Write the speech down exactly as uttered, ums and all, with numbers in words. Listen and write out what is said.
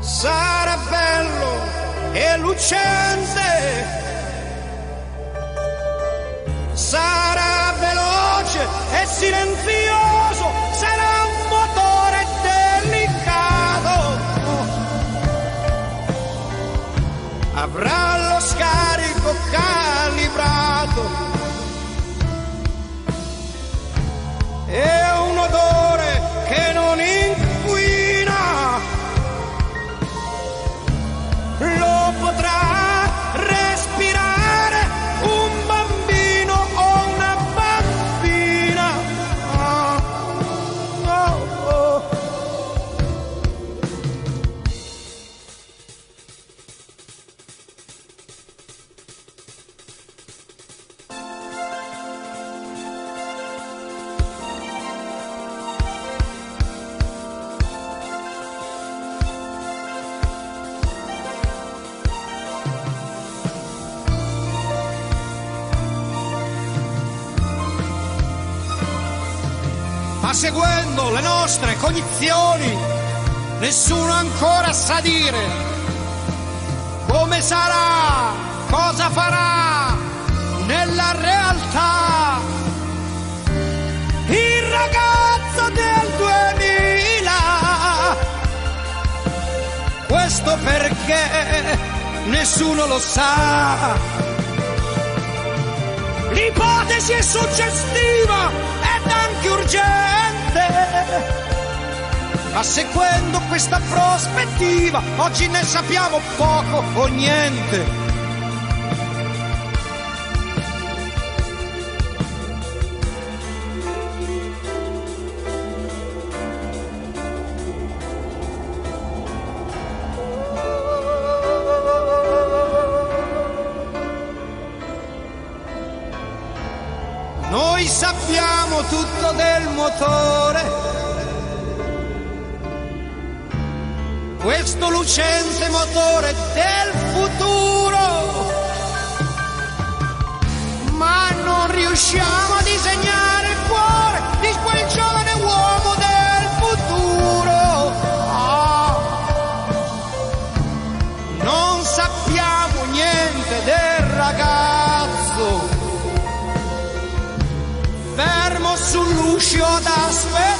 sarà bello e lucente, sarà veloce e silenzioso, sarà un motore delicato, avrà lo scarico calibrato e un odore che non inquina, lo potrà respirare un bambino o una bambina. Oh, oh, oh. Ma seguendo le nostre cognizioni, nessuno ancora sa dire come sarà, cosa farà nella realtà il ragazzo del duemila. Questo perché nessuno lo sa. L'ipotesi è suggestiva ed anche urgente, ma seguendo questa prospettiva oggi ne sappiamo poco o niente. Noi sappiamo tutto del motore, questo lucente motore del futuro, ma non riusciamo a disegnare il cuore di quel giovane uomo del futuro. Oh. Non sappiamo niente del ragazzo fermo sull'uscio ad aspettare